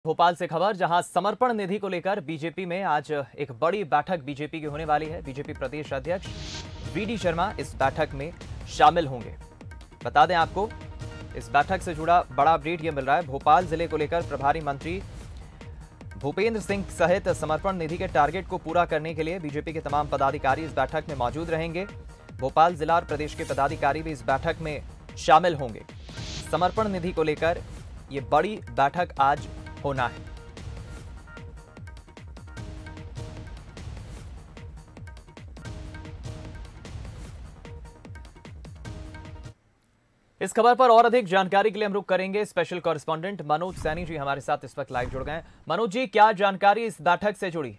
भोपाल से खबर, जहां समर्पण निधि को लेकर बीजेपी में आज एक बड़ी बैठक बीजेपी की होने वाली है। बीजेपी प्रदेश अध्यक्ष वीडी शर्मा इस बैठक में शामिल होंगे। बता दें आपको, इस बैठक से जुड़ा बड़ा अपडेट ये मिल रहा है। भोपाल जिले को लेकर प्रभारी मंत्री भूपेंद्र सिंह सहित समर्पण निधि के टारगेट को पूरा करने के लिए बीजेपी के तमाम पदाधिकारी इस बैठक में मौजूद रहेंगे। भोपाल जिला और प्रदेश के पदाधिकारी भी इस बैठक में शामिल होंगे। समर्पण निधि को लेकर ये बड़ी बैठक आज होना है। इस खबर पर और अधिक जानकारी के लिए हम रुक करेंगे। स्पेशल कॉरेस्पॉन्डेंट मनोज सैनी जी हमारे साथ इस वक्त लाइव जुड़ गए हैं। मनोज जी, क्या जानकारी इस बैठक से जुड़ी?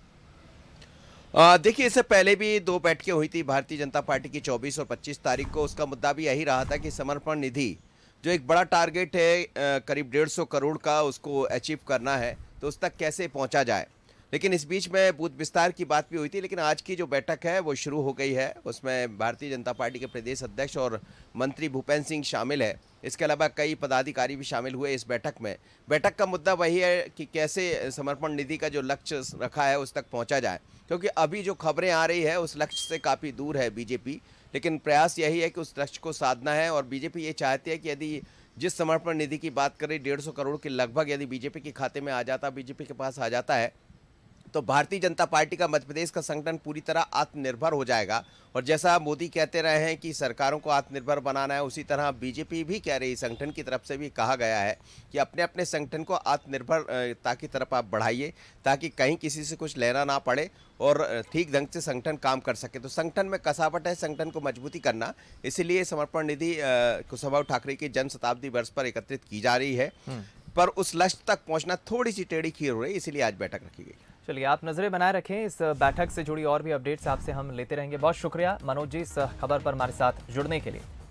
देखिए, इससे पहले भी दो बैठकें हुई थी भारतीय जनता पार्टी की 24 और 25 तारीख को। उसका मुद्दा भी यही रहा था कि समर्पण निधि जो एक बड़ा टारगेट है करीब 150 करोड़ का, उसको अचीव करना है, तो उस तक कैसे पहुंचा जाए। लेकिन इस बीच में बूथ विस्तार की बात भी हुई थी। लेकिन आज की जो बैठक है वो शुरू हो गई है। उसमें भारतीय जनता पार्टी के प्रदेश अध्यक्ष और मंत्री भूपेंद्र सिंह शामिल है। इसके अलावा कई पदाधिकारी भी शामिल हुए इस बैठक में। बैठक का मुद्दा वही है कि कैसे समर्पण निधि का जो लक्ष्य रखा है उस तक पहुँचा जाए, क्योंकि अभी जो खबरें आ रही है उस लक्ष्य से काफ़ी दूर है बीजेपी। लेकिन प्रयास यही है कि उस लक्ष्य को साधना है। और बीजेपी ये चाहती है कि यदि जिस समर्पण निधि की बात करें 150 करोड़ के लगभग यदि बीजेपी के खाते में आ जाता, बीजेपी के पास आ जाता है, तो भारतीय जनता पार्टी का मध्य प्रदेश का संगठन पूरी तरह आत्मनिर्भर हो जाएगा। और जैसा मोदी कहते रहे हैं कि सरकारों को आत्मनिर्भर बनाना है, उसी तरह बीजेपी भी कह रही है, संगठन की तरफ से भी कहा गया है कि अपने अपने संगठन को आत्मनिर्भरता की तरफ आप बढ़ाइए, ताकि कहीं किसी से कुछ लेना ना पड़े और ठीक ढंग से संगठन काम कर सके। तो संगठन में कसावट है, संगठन को मजबूती करना, इसीलिए समर्पण निधि कुशाभाऊ ठाकरे की जन्म शताब्दी वर्ष पर एकत्रित की जा रही है। पर उस लक्ष्य तक पहुंचना थोड़ी सी टेढ़ी खीर हो रही है, इसीलिए आज बैठक रखी गई। चलिए, आप नजरें बनाए रखें। इस बैठक से जुड़ी और भी अपडेट्स आपसे हम लेते रहेंगे। बहुत शुक्रिया मनोज जी, इस खबर पर हमारे साथ जुड़ने के लिए।